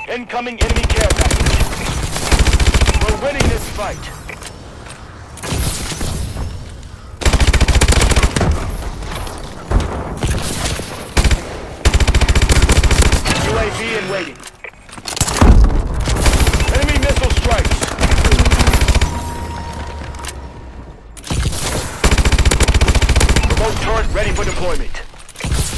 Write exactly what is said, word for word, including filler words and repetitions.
Incoming enemy care package. We're winning this fight. U A V in waiting. Enemy missile strikes. Remote turret ready for deployment.